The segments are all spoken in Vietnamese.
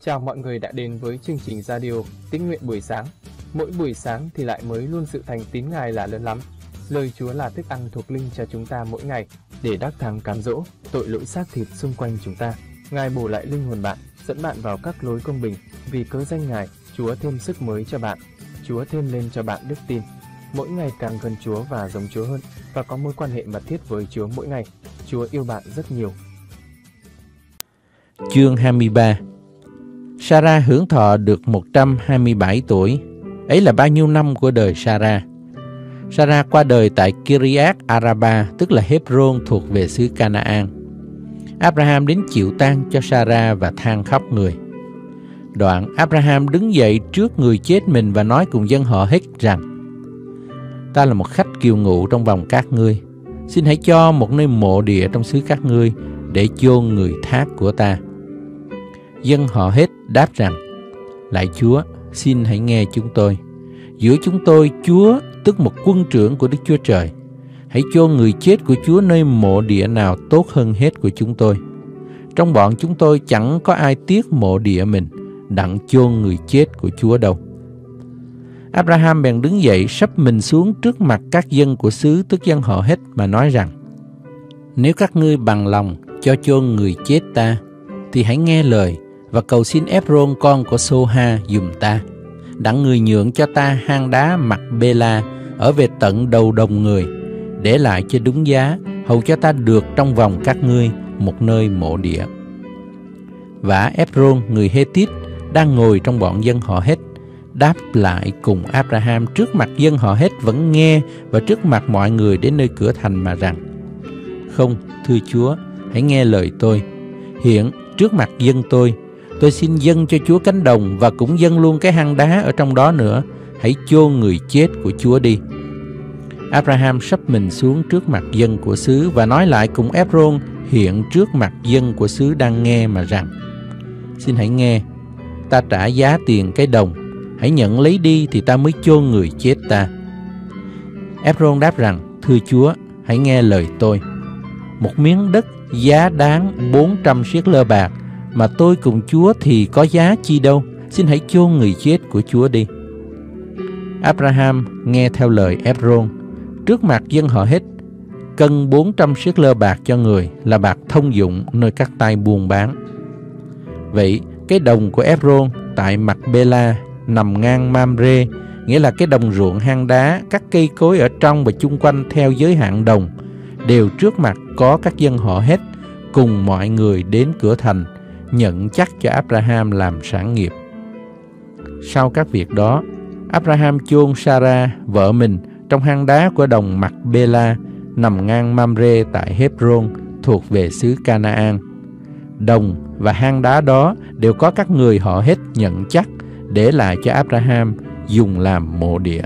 Chào mọi người đã đến với chương trình radio Tín nguyện buổi sáng. Mỗi buổi sáng thì lại mới luôn sự thành tín Ngài là lớn lắm. Lời Chúa là thức ăn thuộc linh cho chúng ta mỗi ngày để đắc thắng cám dỗ tội lỗi xác thịt xung quanh chúng ta. Ngài bổ lại linh hồn bạn, dẫn bạn vào các lối công bình. Vì cớ danh Ngài, Chúa thêm sức mới cho bạn. Chúa thêm lên cho bạn đức tin. Mỗi ngày càng gần Chúa và giống Chúa hơn và có mối quan hệ mật thiết với Chúa mỗi ngày. Chúa yêu bạn rất nhiều. Chương 23. Sarah hưởng thọ được 127 tuổi. Ấy là bao nhiêu năm của đời Sarah? Sarah qua đời tại Kiriath Araba, tức là Hebron, thuộc về xứ Canaan. Abraham đến chịu tang cho Sarah và than khóc người. Đoạn Abraham đứng dậy trước người chết mình và nói cùng dân họ Hét rằng: Ta là một khách kiều ngụ trong vòng các ngươi. Xin hãy cho một nơi mộ địa trong xứ các ngươi để chôn người thác của ta. Dân họ Hét đáp rằng: Lạy Chúa, xin hãy nghe chúng tôi. Giữa chúng tôi, Chúa tức một quân trưởng của Đức Chúa Trời. Hãy chôn người chết của Chúa nơi mộ địa nào tốt hơn hết của chúng tôi. Trong bọn chúng tôi chẳng có ai tiếc mộ địa mình, đặng chôn người chết của Chúa đâu. Abraham bèn đứng dậy sắp mình xuống trước mặt các dân của xứ, tức dân họ Hét, mà nói rằng: Nếu các ngươi bằng lòng cho chôn người chết ta, thì hãy nghe lời và cầu xin Epron con của Soha giùm ta, đặng người nhượng cho ta hang đá Macpela ở về tận đầu đồng người, để lại cho đúng giá, hầu cho ta được trong vòng các ngươi một nơi mộ địa. Và Epron người Hethit đang ngồi trong bọn dân họ Hét đáp lại cùng Abraham trước mặt dân họ Hét vẫn nghe và trước mặt mọi người đến nơi cửa thành mà rằng: Không, thưa Chúa, hãy nghe lời tôi. Hiện trước mặt dân tôi xin dâng cho Chúa cánh đồng và cũng dâng luôn cái hang đá ở trong đó nữa. Hãy chôn người chết của Chúa đi. Abraham sắp mình xuống trước mặt dân của xứ và nói lại cùng Epron hiện trước mặt dân của xứ đang nghe mà rằng: Xin hãy nghe, ta trả giá tiền cái đồng, hãy nhận lấy đi thì ta mới chôn người chết ta. Epron đáp rằng: Thưa Chúa, hãy nghe lời tôi. Một miếng đất giá đáng 400 siết lơ bạc, mà tôi cùng Chúa thì có giá chi đâu. Xin hãy chôn người chết của Chúa đi. Abraham nghe theo lời Epron trước mặt dân họ Hét, cân 400 siết lơ bạc cho người, là bạc thông dụng nơi các tay buôn bán. Vậy cái đồng của Epron tại Macpela nằm ngang Mamre, nghĩa là cái đồng ruộng hang đá, các cây cối ở trong và chung quanh theo giới hạn đồng, đều trước mặt có các dân họ Hét cùng mọi người đến cửa thành nhận chắc cho Abraham làm sản nghiệp. Sau các việc đó, Abraham chôn Sarah vợ mình trong hang đá của đồng Macpela nằm ngang Mamre tại Hebron, thuộc về xứ Canaan. Đồng và hang đá đó đều có các người họ Hét nhận chắc, để lại cho Abraham dùng làm mộ địa.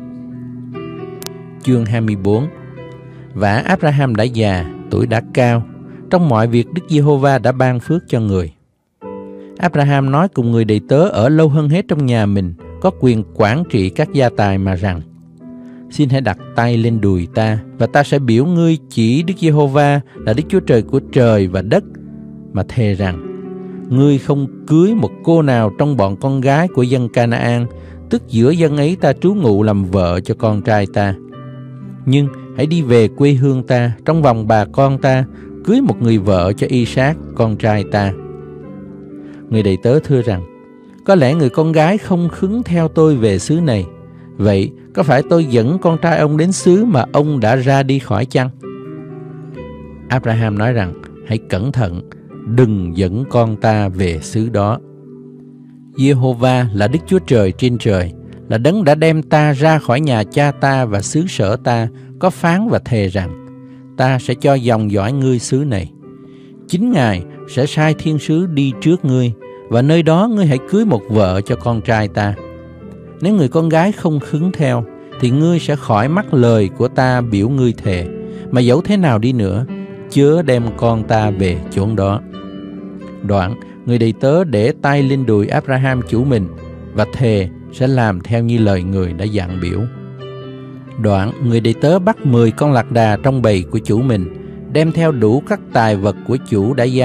Chương 24. Và Abraham đã già, tuổi đã cao, trong mọi việc Đức Giê-hô-va đã ban phước cho người. Abraham nói cùng người đầy tớ ở lâu hơn hết trong nhà mình, có quyền quản trị các gia tài mà rằng: Xin hãy đặt tay lên đùi ta, và ta sẽ biểu ngươi chỉ Đức Giê-hô-va là Đức Chúa Trời của trời và đất, mà thề rằng: Ngươi không cưới một cô nào trong bọn con gái của dân Canaan, tức giữa dân ấy ta trú ngụ làm vợ cho con trai ta. Nhưng hãy đi về quê hương ta, trong vòng bà con ta, cưới một người vợ cho Isaac con trai ta. Người đầy tớ thưa rằng: Có lẽ người con gái không khứng theo tôi về xứ này. Vậy có phải tôi dẫn con trai ông đến xứ mà ông đã ra đi khỏi chăng? Abraham nói rằng: Hãy cẩn thận, đừng dẫn con ta về xứ đó. Giê-hô-va là Đức Chúa Trời trên trời, là đấng đã đem ta ra khỏi nhà cha ta và xứ sở ta, có phán và thề rằng: Ta sẽ cho dòng dõi ngươi xứ này. Chính Ngài sẽ sai thiên sứ đi trước ngươi, và nơi đó ngươi hãy cưới một vợ cho con trai ta. Nếu người con gái không khứng theo, thì ngươi sẽ khỏi mắc lời của ta biểu ngươi thề, mà dẫu thế nào đi nữa, chớ đem con ta về chốn đó. Đoạn người đầy tớ để tay lên đùi Abraham chủ mình, và thề sẽ làm theo như lời người đã dặn biểu. Đoạn người đầy tớ bắt 10 con lạc đà trong bầy của chủ mình, đem theo đủ các tài vật của chủ đã giao,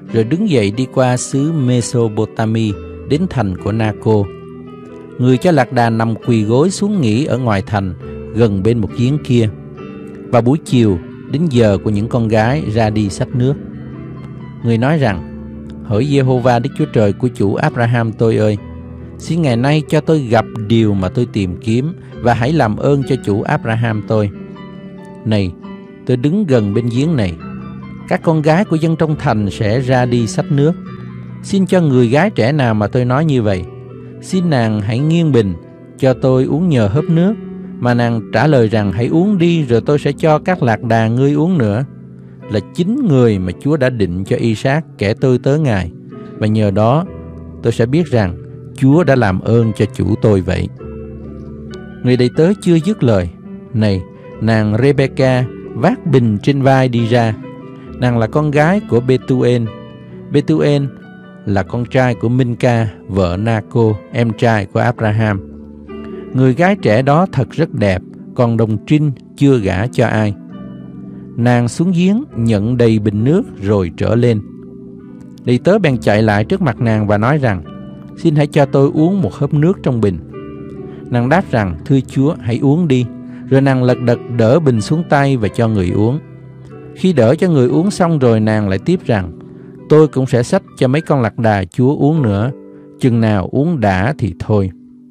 rồi đứng dậy đi qua xứ Mesopotami đến thành của Na-cô. Người cho lạc đà nằm quỳ gối xuống nghỉ ở ngoài thành, gần bên một giếng kia. Và buổi chiều, đến giờ của những con gái ra đi xách nước. Người nói rằng: Hỡi Giê-hô-va Đức Chúa Trời của chủ Abraham tôi ơi, xin ngày nay cho tôi gặp điều mà tôi tìm kiếm, và hãy làm ơn cho chủ Abraham tôi. Này, tôi đứng gần bên giếng này. Các con gái của dân trong thành sẽ ra đi xách nước. Xin cho người gái trẻ nào mà tôi nói như vậy, xin nàng hãy nghiêng bình cho tôi uống nhờ hớp nước. Mà nàng trả lời rằng: hãy uống đi, rồi tôi sẽ cho các lạc đà ngươi uống nữa. Là chính người mà Chúa đã định cho Isaac, kẻ tôi tớ Ngài. Và nhờ đó tôi sẽ biết rằng Chúa đã làm ơn cho chủ tôi vậy. Người đầy tớ chưa dứt lời, này, nàng Rebecca vác bình trên vai đi ra. Nàng là con gái của Bethuel. Bethuel là con trai của Minca, vợ Na-cô, em trai của Abraham. Người gái trẻ đó thật rất đẹp, còn đồng trinh chưa gả cho ai. Nàng xuống giếng nhận đầy bình nước rồi trở lên. Đầy tớ bèn chạy lại trước mặt nàng và nói rằng: xin hãy cho tôi uống một hớp nước trong bình. Nàng đáp rằng: thưa Chúa, hãy uống đi. Rồi nàng lật đật đỡ bình xuống tay và cho người uống. Khi đỡ cho người uống xong rồi, nàng lại tiếp rằng: tôi cũng sẽ xách cho mấy con lạc đà Chúa uống nữa, chừng nào uống đã thì thôi.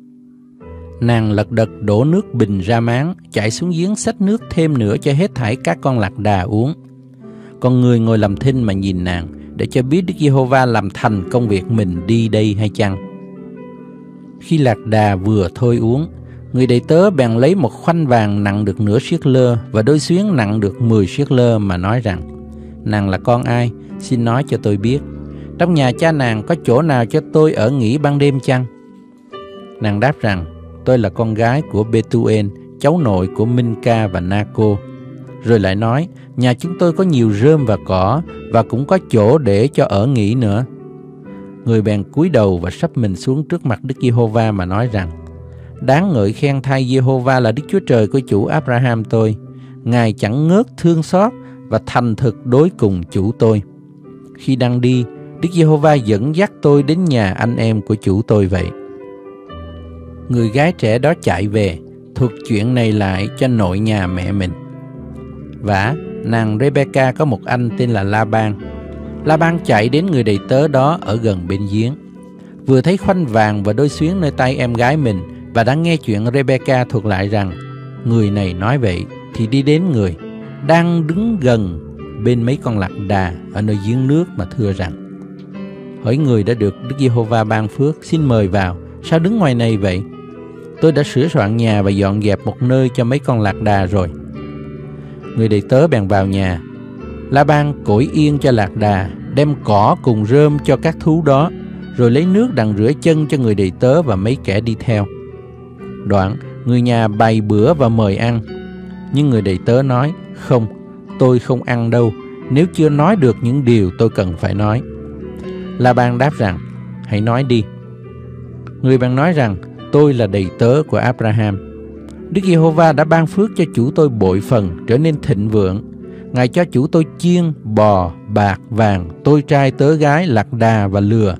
Nàng lật đật đổ nước bình ra máng, chạy xuống giếng xách nước thêm nữa cho hết thảy các con lạc đà uống. Còn người ngồi làm thinh mà nhìn nàng, để cho biết Đức Giê-hô-va làm thành công việc mình đi đây hay chăng. Khi lạc đà vừa thôi uống, người đầy tớ bèn lấy một khoanh vàng nặng được nửa siết lơ và đôi xuyến nặng được 10 siết lơ mà nói rằng: nàng là con ai? Xin nói cho tôi biết. Trong nhà cha nàng có chỗ nào cho tôi ở nghỉ ban đêm chăng? Nàng đáp rằng: tôi là con gái của Bethuel, cháu nội của Minca và Na-cô. Rồi lại nói: nhà chúng tôi có nhiều rơm và cỏ, và cũng có chỗ để cho ở nghỉ nữa. Người bèn cúi đầu và sắp mình xuống trước mặt Đức Giê-hô-va mà nói rằng: đáng ngợi khen thay Giê-hô-va là Đức Chúa Trời của chủ Abraham tôi. Ngài chẳng ngớt thương xót và thành thực đối cùng chủ tôi. Khi đang đi, Đức Giê-hô-va dẫn dắt tôi đến nhà anh em của chủ tôi vậy. Người gái trẻ đó chạy về, thuật chuyện này lại cho nội nhà mẹ mình. Vả, nàng Rebecca có một anh tên là La-ban. La-ban chạy đến người đầy tớ đó ở gần bên giếng. Vừa thấy khoanh vàng và đôi xuyến nơi tay em gái mình, và đã nghe chuyện Rebecca thuật lại rằng người này nói vậy, thì đi đến người đang đứng gần bên mấy con lạc đà ở nơi giếng nước mà thưa rằng: hỡi người đã được Đức Giê-hô-va ban phước, xin mời vào. Sao đứng ngoài này vậy? Tôi đã sửa soạn nhà và dọn dẹp một nơi cho mấy con lạc đà rồi. Người đầy tớ bèn vào nhà. La-ban cổi yên cho lạc đà, đem cỏ cùng rơm cho các thú đó, rồi lấy nước đặng rửa chân cho người đầy tớ và mấy kẻ đi theo. Đoạn người nhà bày bữa và mời ăn. Nhưng người đầy tớ nói: không, tôi không ăn đâu, nếu chưa nói được những điều tôi cần phải nói. La-ban đáp rằng: hãy nói đi. Người bèn nói rằng: tôi là đầy tớ của Abraham. Đức Giê-hô-va đã ban phước cho chủ tôi bội phần, trở nên thịnh vượng. Ngài cho chủ tôi chiên, bò, bạc, vàng, tôi trai tớ gái, lạc đà và lừa.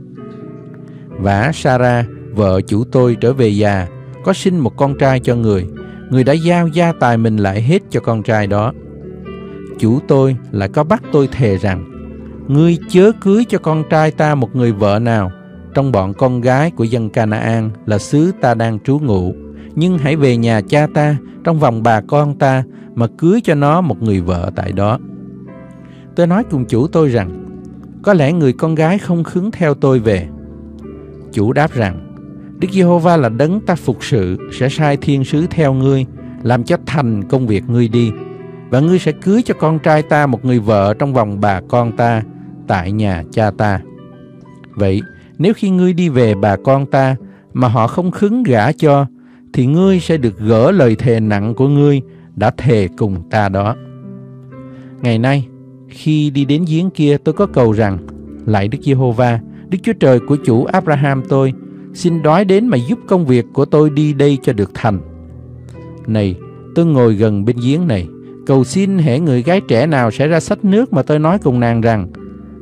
Vả Sa-ra, vợ chủ tôi trở về già, có sinh một con trai cho người. Người đã giao gia tài mình lại hết cho con trai đó. Chủ tôi lại có bắt tôi thề rằng: ngươi chớ cưới cho con trai ta một người vợ nào trong bọn con gái của dân Ca-na-an là xứ ta đang trú ngụ, nhưng hãy về nhà cha ta trong vòng bà con ta mà cưới cho nó một người vợ tại đó. Tôi nói cùng chủ tôi rằng: có lẽ người con gái không khứng theo tôi về. Chủ đáp rằng: Đức Giê-hô-va là đấng ta phục sự, sẽ sai thiên sứ theo ngươi, làm cho thành công việc ngươi đi, và ngươi sẽ cưới cho con trai ta một người vợ trong vòng bà con ta tại nhà cha ta. Vậy nếu khi ngươi đi về bà con ta mà họ không khứng gả cho, thì ngươi sẽ được gỡ lời thề nặng của ngươi đã thề cùng ta đó. Ngày nay, khi đi đến giếng kia, tôi có cầu rằng: lạy Đức Giê-hô-va, Đức Chúa Trời của chủ Abraham tôi, xin đói đến mà giúp công việc của tôi đi đây cho được thành. Này, tôi ngồi gần bên giếng này, cầu xin hễ người gái trẻ nào sẽ ra xách nước mà tôi nói cùng nàng rằng: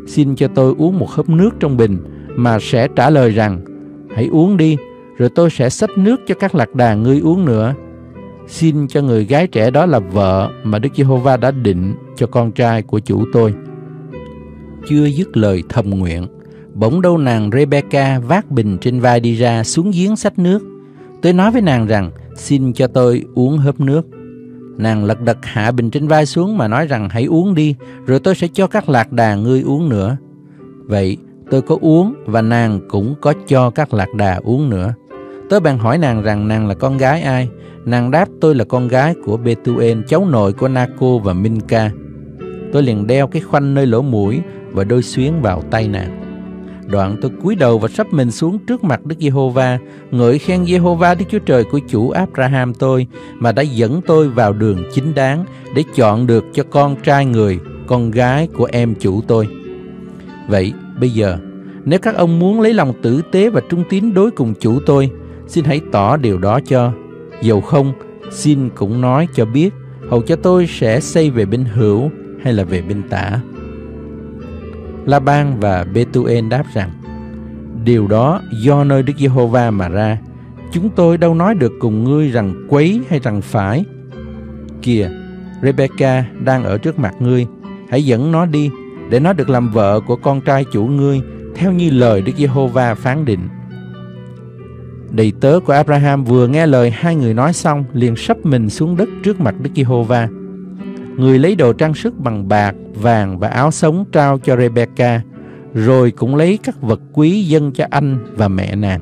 xin cho tôi uống một hớp nước trong bình, mà sẽ trả lời rằng, hãy uống đi, rồi tôi sẽ xách nước cho các lạc đà ngươi uống nữa. Xin cho người gái trẻ đó là vợ mà Đức Giê-hô-va đã định cho con trai của chủ tôi. Chưa dứt lời thầm nguyện, bỗng đâu nàng Rê-bê-ca vác bình trên vai đi ra, xuống giếng xách nước. Tôi nói với nàng rằng, xin cho tôi uống hớp nước. Nàng lật đật hạ bình trên vai xuống mà nói rằng, hãy uống đi, rồi tôi sẽ cho các lạc đà ngươi uống nữa. Vậy tôi có uống, và nàng cũng có cho các lạc đà uống nữa. Tôi bèn hỏi nàng rằng nàng là con gái ai. Nàng đáp, tôi là con gái của Bê-tu-en, cháu nội của Na-cô và Minh-ca. Tôi liền đeo cái khoanh nơi lỗ mũi và đôi xuyến vào tay nàng. Đoạn tôi cúi đầu và sắp mình xuống trước mặt Đức Giê-hô-va, ngợi khen Giê-hô-va Đức Chúa Trời của chủ Áp-ra-ham tôi, mà đã dẫn tôi vào đường chính đáng để chọn được cho con trai người, con gái của em chủ tôi. Vậy bây giờ, nếu các ông muốn lấy lòng tử tế và trung tín đối cùng chủ tôi, xin hãy tỏ điều đó cho. Dầu không, xin cũng nói cho biết, hầu cho tôi sẽ xây về bên hữu hay là về bên tả. La-ban và Bê-tu-en đáp rằng, điều đó do nơi Đức Giê-hô-va mà ra. Chúng tôi đâu nói được cùng ngươi rằng quấy hay rằng phải. Kìa, Rê-bê-ca đang ở trước mặt ngươi. Hãy dẫn nó đi, để nó được làm vợ của con trai chủ ngươi, theo như lời Đức Giê-hô-va phán định. Đầy tớ của Abraham vừa nghe lời hai người nói xong, liền sấp mình xuống đất trước mặt Đức Giê-hô-va. Người lấy đồ trang sức bằng bạc, vàng và áo sống trao cho Rê-bê-ca, rồi cũng lấy các vật quý dâng cho anh và mẹ nàng.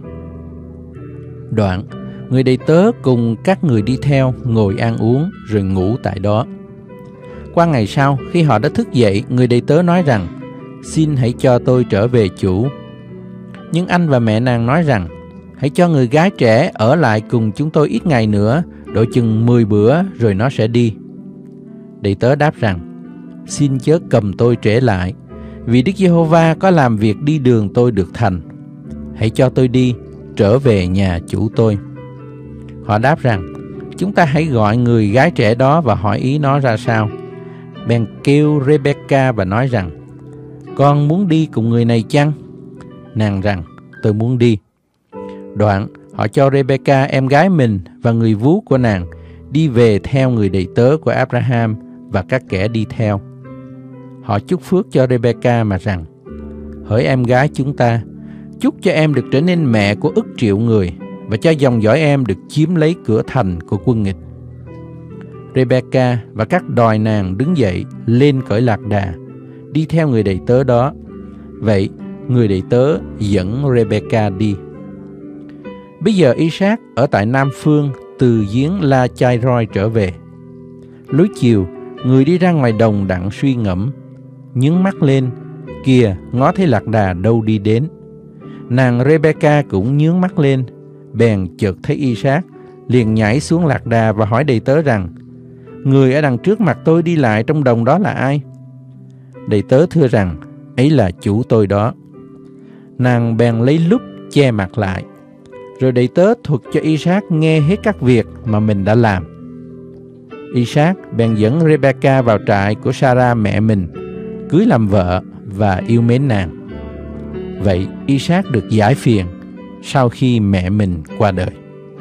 Đoạn, người đầy tớ cùng các người đi theo ngồi ăn uống rồi ngủ tại đó. Qua ngày sau, khi họ đã thức dậy, người đầy tớ nói rằng, xin hãy cho tôi trở về chủ. Nhưng anh và mẹ nàng nói rằng, hãy cho người gái trẻ ở lại cùng chúng tôi ít ngày nữa, độ chừng 10 bữa rồi nó sẽ đi. Đầy tớ đáp rằng, xin chớ cầm tôi trễ lại, vì Đức Giê-hô-va có làm việc đi đường tôi được thành. Hãy cho tôi đi, trở về nhà chủ tôi. Họ đáp rằng, chúng ta hãy gọi người gái trẻ đó và hỏi ý nó ra sao. Bèn kêu Rê-bê-ca và nói rằng, con muốn đi cùng người này chăng? Nàng rằng, tôi muốn đi. Đoạn, họ cho Rê-bê-ca em gái mình và người vú của nàng đi về theo người đầy tớ của Abraham và các kẻ đi theo. Họ chúc phước cho Rê-bê-ca mà rằng, hỡi em gái chúng ta, chúc cho em được trở nên mẹ của ức triệu người, và cho dòng dõi em được chiếm lấy cửa thành của quân nghịch. Rê-bê-ca và các đòi nàng đứng dậy lên cởi lạc đà, đi theo người đầy tớ đó. Vậy người đầy tớ dẫn Rê-bê-ca đi. Bây giờ Isaac ở tại Nam Phương từ giếng La Chai Roi trở về. Lối chiều, người đi ra ngoài đồng đặng suy ngẫm, nhướng mắt lên, kìa ngó thấy lạc đà đâu đi đến. Nàng Rê-bê-ca cũng nhướng mắt lên, bèn chợt thấy Isaac, liền nhảy xuống lạc đà và hỏi đầy tớ rằng, người ở đằng trước mặt tôi đi lại trong đồng đó là ai? Đầy tớ thưa rằng, ấy là chủ tôi đó. Nàng bèn lấy lúp che mặt lại. Rồi đầy tớ thuật cho Isaac nghe hết các việc mà mình đã làm. Isaac bèn dẫn Rê-bê-ca vào trại của Sa-ra mẹ mình, cưới làm vợ và yêu mến nàng. Vậy Isaac được giải phiền sau khi mẹ mình qua đời.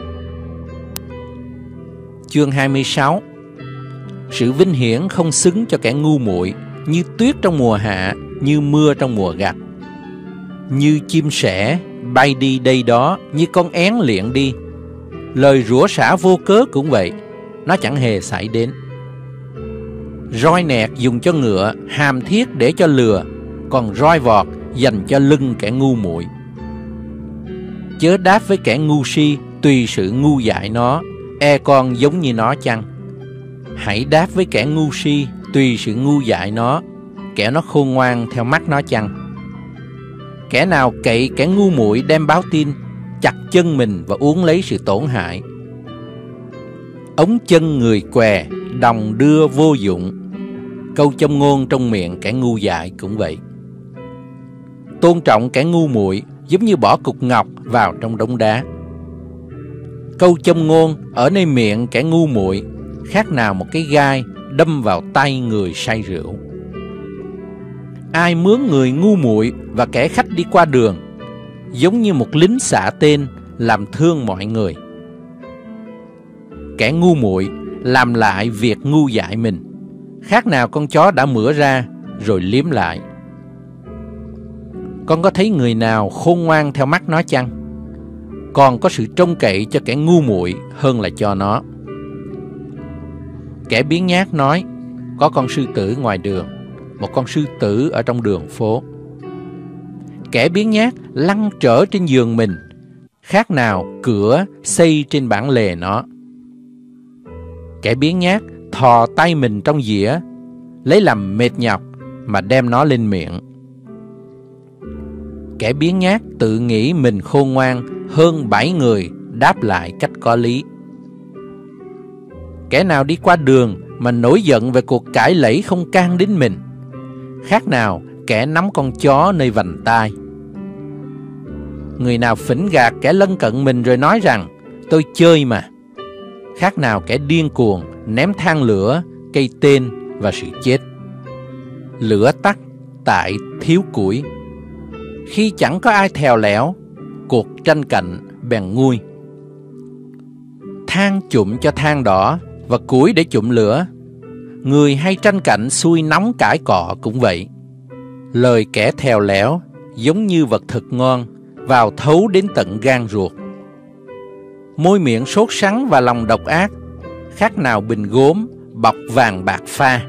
Chương 26. Sự vinh hiển không xứng cho kẻ ngu muội, như tuyết trong mùa hạ, như mưa trong mùa gặt. Như chim sẻ bay đi đây đó, như con én liệng đi. Lời rủa xả vô cớ cũng vậy, nó chẳng hề xảy đến. Roi nẹt dùng cho ngựa, hàm thiết để cho lừa, còn roi vọt dành cho lưng kẻ ngu muội. Chớ đáp với kẻ ngu si tùy sự ngu dại nó, e con giống như nó chăng? Hãy đáp với kẻ ngu si tùy sự ngu dại nó, kẻ nó khôn ngoan theo mắt nó chăng? Kẻ nào cậy kẻ ngu muội đem báo tin, chặt chân mình và uống lấy sự tổn hại. Ống chân người què, đồng đưa vô dụng. Câu châm ngôn trong miệng kẻ ngu dại cũng vậy. Tôn trọng kẻ ngu muội giống như bỏ cục ngọc vào trong đống đá. Câu châm ngôn ở nơi miệng kẻ ngu muội khác nào một cái gai đâm vào tay người say rượu. ai mướn người ngu muội và kẻ khách đi qua đường, giống như một lính xạ tên làm thương mọi người. Kẻ ngu muội làm lại việc ngu dại mình, khác nào con chó đã mửa ra rồi liếm lại. Con có thấy người nào khôn ngoan theo mắt nó chăng? Còn có sự trông cậy cho kẻ ngu muội hơn là cho nó. Kẻ biếng nhác nói, có con sư tử ngoài đường, một con sư tử ở trong đường phố. Kẻ biếng nhác lăn trở trên giường mình, khác nào cửa xây trên bản lề nó. Kẻ biếng nhác thò tay mình trong dĩa, lấy làm mệt nhọc mà đem nó lên miệng. Kẻ biếng nhác tự nghĩ mình khôn ngoan hơn 7 người đáp lại cách có lý. Kẻ nào đi qua đường mà nổi giận về cuộc cãi lẫy không can đến mình, khác nào kẻ nắm con chó nơi vành tai. Người nào phỉnh gạt kẻ lân cận mình rồi nói rằng tôi chơi mà, khác nào kẻ điên cuồng ném than lửa, cây tên và sự chết. Lửa tắt tại thiếu củi. Khi chẳng có ai thèo lẽo, cuộc tranh cạnh bèn nguôi. Than chụm cho than đỏ và củi để chụm lửa. Người hay tranh cạnh xui nóng cãi cọ cũng vậy. Lời kẻ thèo lẽo giống như vật thực ngon, vào thấu đến tận gan ruột. Môi miệng sốt sắng và lòng độc ác, khác nào bình gốm bọc vàng bạc pha.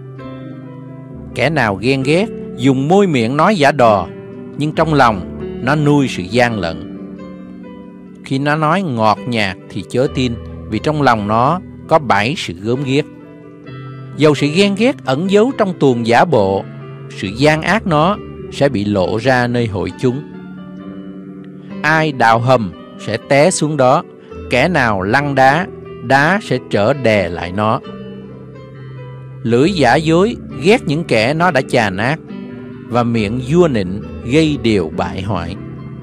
Kẻ nào ghen ghét dùng môi miệng nói giả đò, nhưng trong lòng nó nuôi sự gian lận. Khi nó nói ngọt nhạt thì chớ tin, vì trong lòng nó có 7 sự gớm ghiếc. Dầu sự ghen ghét ẩn giấu trong tuồng giả bộ, sự gian ác nó sẽ bị lộ ra nơi hội chúng. Ai đào hầm sẽ té xuống đó, kẻ nào lăn đá, đá sẽ trở đè lại nó. Lưỡi giả dối ghét những kẻ nó đã chà nát, và miệng vua nịnh gây điều bại hoại.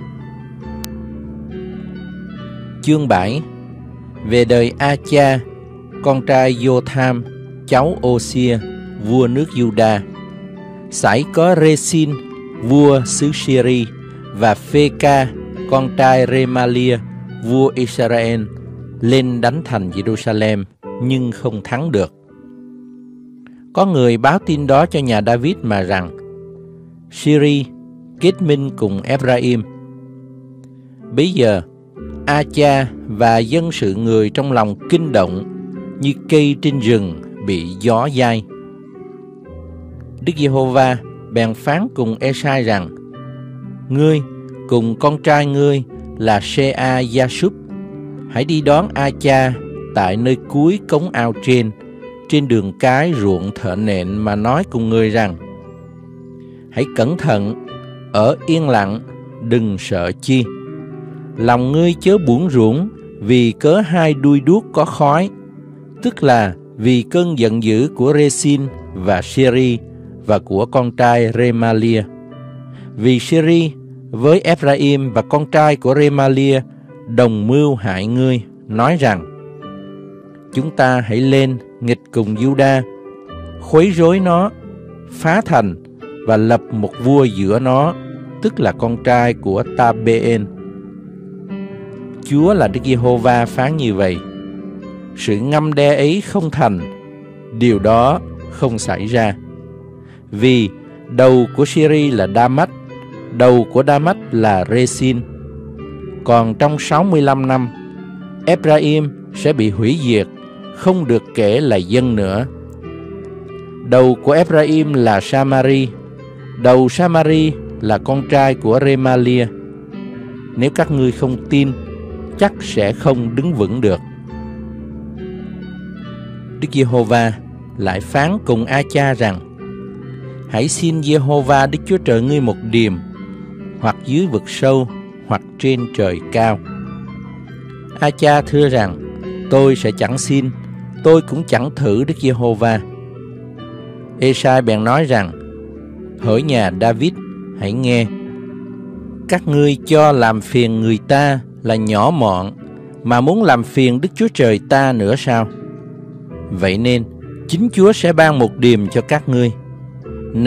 Chương 7. Về đời A-cha, con trai Jotham, cháu Ô-xia, vua nước Juda. Sải có Rê-xin, vua xứ Syri, và Phê-ca, con trai Rê-ma-lia, vua Israel, lên đánh thành Jerusalem, nhưng không thắng được. Có người báo tin đó cho nhà David mà rằng Syri kết minh cùng Ephraim. Bấy giờ A-cha và dân sự người trong lòng kinh động như cây trên rừng bị gió dai. Đức Giê-hô-va bèn phán cùng Ê-sai rằng: Ngươi cùng con trai ngươi là Sê-a-gia-súp hãy đi đón A-cha tại nơi cuối cống ao trên đường cái ruộng thợ nện, mà nói cùng người rằng: Hãy cẩn thận, ở yên lặng, đừng sợ chi. Lòng ngươi chớ buồn rủn vì cớ 2 đuôi đuốc có khói, tức là vì cơn giận dữ của Rê-xin và Syri và của con trai Rê-ma-lia. Vì Syri với Ephraim và con trai của Rê-ma-lia đồng mưu hại ngươi, nói rằng: Chúng ta hãy lên nghịch cùng Juda, khuấy rối nó, phá thành và lập một vua giữa nó, tức là con trai của Ta-bê-en. Chúa là Đức Giê-hô-va phán như vậy. Sự ngăm đe ấy không thành, điều đó không xảy ra. Vì đầu của Syri là Đa-mách, đầu của Đa-mách là Rê-xin. Còn trong 65 năm, Ephraim sẽ bị hủy diệt, không được kể là dân nữa. Đầu của Ephraim là Samari, đầu Samari là con trai của Rê-ma-lia. Nếu các ngươi không tin, chắc sẽ không đứng vững được. Đức Giê-hô-va lại phán cùng A-cha rằng: Hãy xin Giê-hô-va Đức Chúa Trời ngươi một điềm, hoặc dưới vực sâu, hoặc trên trời cao. A-cha thưa rằng: Tôi sẽ chẳng xin, tôi cũng chẳng thử Đức Giê-hô-va. Ê-sai bèn nói rằng: Hỡi nhà David, hãy nghe. Các ngươi cho làm phiền người ta là nhỏ mọn, mà muốn làm phiền Đức Chúa Trời ta nữa sao? Vậy nên chính Chúa sẽ ban một điềm cho các ngươi. Này,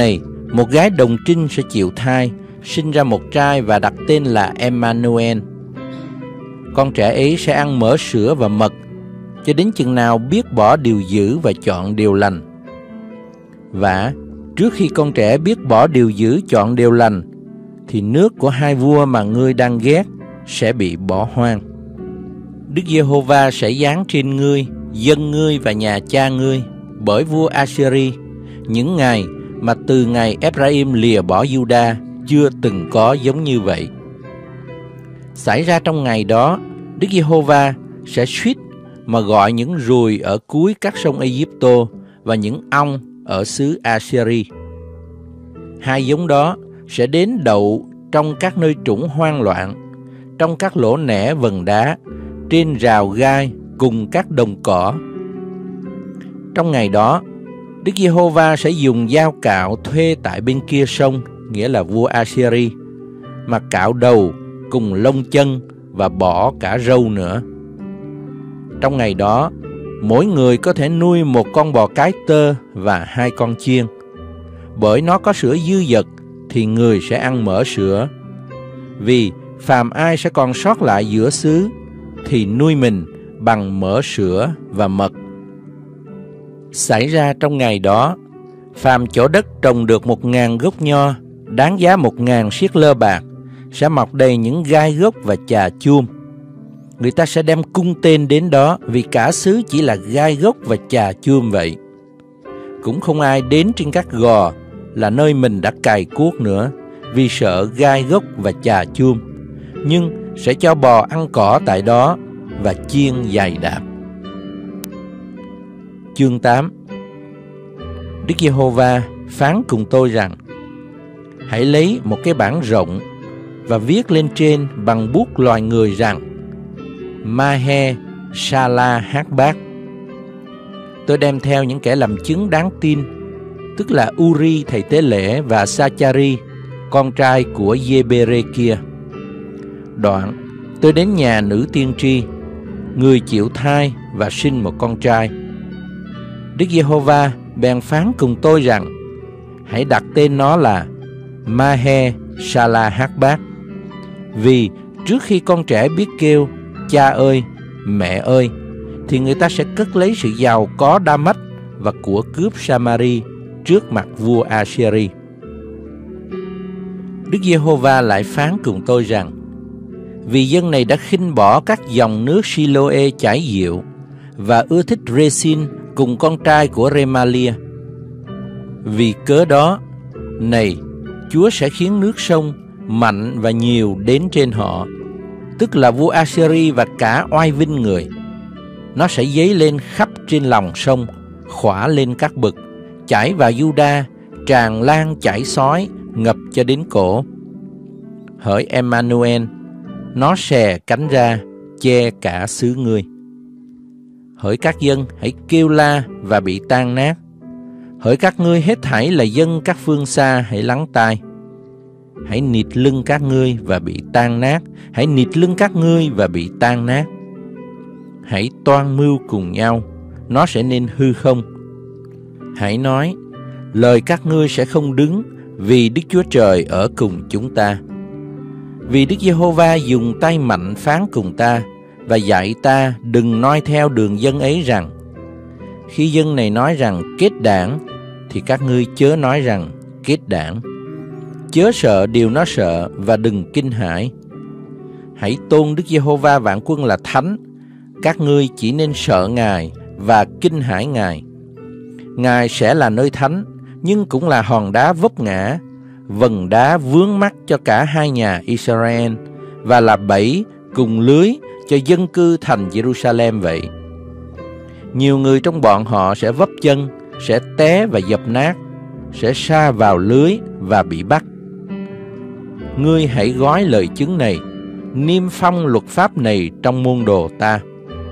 một gái đồng trinh sẽ chịu thai, sinh ra một trai và đặt tên là Emmanuel. Con trẻ ấy sẽ ăn mỡ sữa và mật cho đến chừng nào biết bỏ điều dữ và chọn điều lành. Và trước khi con trẻ biết bỏ điều dữ chọn điều lành, thì nước của hai vua mà ngươi đang ghét sẽ bị bỏ hoang. Đức Giê-hô-va sẽ giáng trên ngươi, dân ngươi và nhà cha ngươi bởi vua Assyri những ngày mà từ ngày Ephraim lìa bỏ Juda chưa từng có giống như vậy. Xảy ra trong ngày đó, Đức Giê-hô-va sẽ suýt mà gọi những ruồi ở cuối các sông Ai-cập và những ong ở xứ Assyri. Hai giống đó sẽ đến đậu trong các nơi trũng hoang loạn, trong các lỗ nẻ vần đá, trên rào gai cùng các đồng cỏ. Trong ngày đó, Đức Giê-hô-va sẽ dùng dao cạo thuê tại bên kia sông, nghĩa là vua Assyri, mà cạo đầu cùng lông chân và bỏ cả râu nữa. Trong ngày đó, mỗi người có thể nuôi một con bò cái tơ và 2 con chiên. Bởi nó có sữa dư dật thì người sẽ ăn mỡ sữa. Vì phàm ai sẽ còn sót lại giữa xứ thì nuôi mình bằng mỡ sữa và mật. Xảy ra trong ngày đó, phàm chỗ đất trồng được 1.000 gốc nho đáng giá 1.000 siết lơ bạc sẽ mọc đầy những gai gốc và chà chuông. Người ta sẽ đem cung tên đến đó, vì cả xứ chỉ là gai gốc và chà chuông vậy. Cũng không ai đến trên các gò là nơi mình đã cày cuốc nữa, vì sợ gai gốc và chà chuông, nhưng sẽ cho bò ăn cỏ tại đó và chiên dày đạp. Chương 8. Đức Giê-hô-va phán cùng tôi rằng: hãy lấy một cái bảng rộng và viết lên trên bằng bút loài người rằng: Mahe-shala-hát-bát. Tôi đem theo những kẻ làm chứng đáng tin, tức là Uri thầy tế lễ và Sa-cha-ri con trai của Giê-bê-rê-kia. Đoạn tôi đến nhà nữ tiên tri, người chịu thai và sinh một con trai. Đức Giê-hô-va bèn phán cùng tôi rằng: hãy đặt tên nó là Mahe-shala-hát-bát, vì trước khi con trẻ biết kêu cha ơi, mẹ ơi, thì người ta sẽ cất lấy sự giàu có Đa-mách và của cướp Sa-ma-ri trước mặt vua Assyri. Đức Giê-hô-va lại phán cùng tôi rằng: vì dân này đã khinh bỏ các dòng nước Siloe chảy dịu và ưa thích Rê-xin cùng con trai của Rê-ma-lia. Vì cớ đó, này, Chúa sẽ khiến nước sông mạnh và nhiều đến trên họ, tức là vua Assyri và cả oai vinh người. Nó sẽ dấy lên khắp trên lòng sông, khỏa lên các bực, chảy vào Juda, tràn lan chảy xói, ngập cho đến cổ. Hỡi Emmanuel, nó xè cánh ra, che cả xứ ngươi. Hỡi các dân, hãy kêu la và bị tan nát. Hỡi các ngươi hết thảy là dân các phương xa, hãy lắng tai. Hãy nịt lưng các ngươi và bị tan nát, hãy nịt lưng các ngươi và bị tan nát. Hãy toan mưu cùng nhau, nó sẽ nên hư không. Hãy nói, lời các ngươi sẽ không đứng, vì Đức Chúa Trời ở cùng chúng ta. Vì Đức Giê-hô-va dùng tay mạnh phán cùng ta, và dạy ta đừng noi theo đường dân ấy rằng: khi dân này nói rằng kết đảng, thì các ngươi chớ nói rằng kết đảng. Chớ sợ điều nó sợ và đừng kinh hãi. Hãy tôn Đức Giê-hô-va vạn quân là thánh. Các ngươi chỉ nên sợ Ngài và kinh hãi Ngài. Ngài sẽ là nơi thánh, nhưng cũng là hòn đá vấp ngã, vần đá vướng mắc cho cả hai nhà Israel, và là bẫy cùng lưới cho dân cư thành Jerusalem vậy. Nhiều người trong bọn họ sẽ vấp chân, sẽ té và dập nát, sẽ sa vào lưới và bị bắt. Ngươi hãy gói lời chứng này, niêm phong luật pháp này trong môn đồ ta.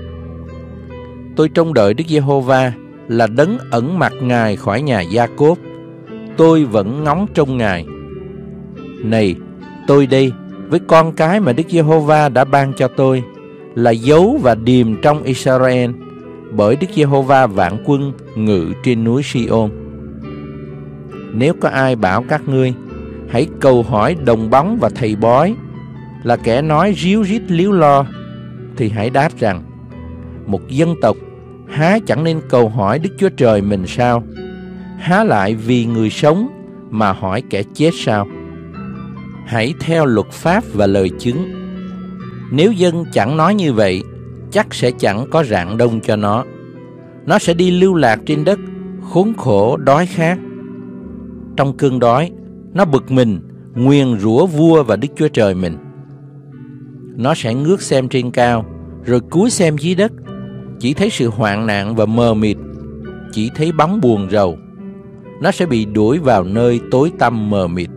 Tôi trông đợi Đức Giê-hô-va là đấng ẩn mặt Ngài khỏi nhà Gia-cốp. Tôi vẫn ngóng trông Ngài. Này, tôi đây với con cái mà Đức Giê-hô-va đã ban cho tôi, là dấu và điềm trong Israel, bởi Đức Giê-hô-va vạn quân ngự trên núi Si-ôn. Nếu có ai bảo các ngươi hãy cầu hỏi đồng bóng và thầy bói, là kẻ nói ríu rít líu lo, thì hãy đáp rằng: một dân tộc há chẳng nên cầu hỏi Đức Chúa Trời mình sao? Há lại vì người sống mà hỏi kẻ chết sao? Hãy theo luật pháp và lời chứng. Nếu dân chẳng nói như vậy, chắc sẽ chẳng có rạng đông cho nó. Nó sẽ đi lưu lạc trên đất, khốn khổ đói khát. Trong cơn đói, nó bực mình, nguyền rủa vua và Đức Chúa Trời mình. Nó sẽ ngước xem trên cao, rồi cúi xem dưới đất, chỉ thấy sự hoạn nạn và mờ mịt, chỉ thấy bóng buồn rầu. Nó sẽ bị đuổi vào nơi tối tăm mờ mịt.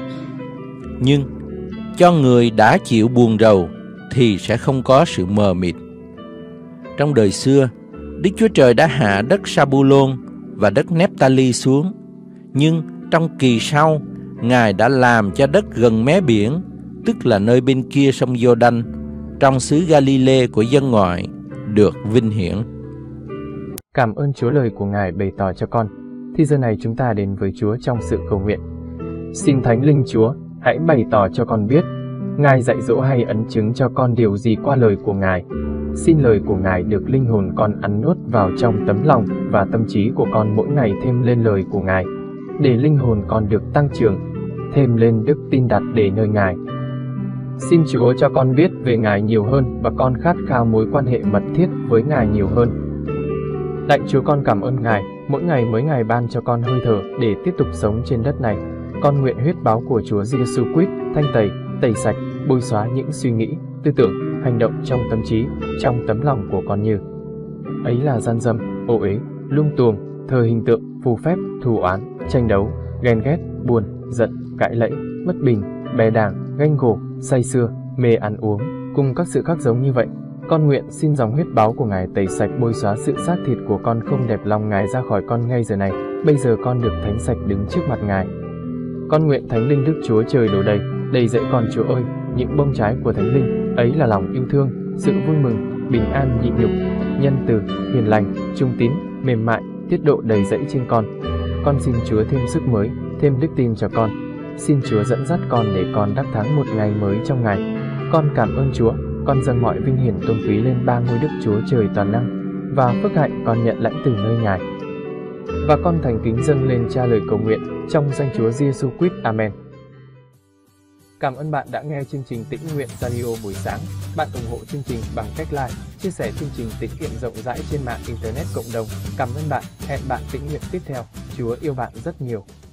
Nhưng cho người đã chịu buồn rầu thì sẽ không có sự mờ mịt. Trong đời xưa, Đức Chúa Trời đã hạ đất Sa-bu-lôn và đất Nép-ta-li xuống. Nhưng trong kỳ sau, Ngài đã làm cho đất gần mé biển, tức là nơi bên kia sông Giô-đanh, trong xứ Ga-li-lê của dân ngoại, được vinh hiển. Cảm ơn Chúa lời của Ngài bày tỏ cho con. Thì giờ này chúng ta đến với Chúa trong sự cầu nguyện. Xin Thánh Linh Chúa, hãy bày tỏ cho con biết, Ngài dạy dỗ hay ấn chứng cho con điều gì qua lời của Ngài. Xin lời của Ngài được linh hồn con ăn nuốt vào trong tấm lòng và tâm trí của con mỗi ngày thêm lên lời của Ngài, để linh hồn con được tăng trưởng, thêm lên đức tin đặt để nơi Ngài. Xin Chúa cho con biết về Ngài nhiều hơn và con khát khao mối quan hệ mật thiết với Ngài nhiều hơn. Lạy Chúa, con cảm ơn Ngài, mỗi ngày mới Ngài ban cho con hơi thở để tiếp tục sống trên đất này. Con nguyện huyết báo của Chúa Giêsu Christ thanh tẩy sạch, bôi xóa những suy nghĩ, tư tưởng, hành động trong tâm trí, trong tấm lòng của con như ấy là gian dâm, ô uế, lung tuồng, thờ hình tượng, phù phép, thù oán, tranh đấu, ghen ghét, buồn, giận, cãi lẫy, bất bình, bè đảng, ganh gổ, say sưa, mê ăn uống, cùng các sự khác giống như vậy. Con nguyện xin dòng huyết báo của Ngài tẩy sạch, bôi xóa sự xác thịt của con không đẹp lòng Ngài ra khỏi con ngay giờ này. Bây giờ con được thánh sạch đứng trước mặt Ngài. Con nguyện Thánh Linh Đức Chúa Trời đổ đầy dẫy con Chúa ơi, những bông trái của Thánh Linh ấy là lòng yêu thương, sự vui mừng, bình an, nhịn nhục, nhân từ, hiền lành, trung tín, mềm mại, tiết độ đầy dẫy trên con. Con xin Chúa thêm sức mới, thêm đức tin cho con. Xin Chúa dẫn dắt con để con đắc thắng một ngày mới trong Ngài. Con cảm ơn Chúa, con dâng mọi vinh hiển tôn quý lên ba ngôi Đức Chúa Trời toàn năng, và phước hạnh con nhận lãnh từ nơi Ngài. Và con thành kính dâng lên Cha lời cầu nguyện trong danh Chúa Giêsu Christ. Amen. Cảm ơn bạn đã nghe chương trình Tĩnh Nguyện Radio buổi sáng. Bạn ủng hộ chương trình bằng cách like, chia sẻ chương trình tĩnh nguyện rộng rãi trên mạng Internet cộng đồng. Cảm ơn bạn. Hẹn bạn tĩnh nguyện tiếp theo. Chúa yêu bạn rất nhiều.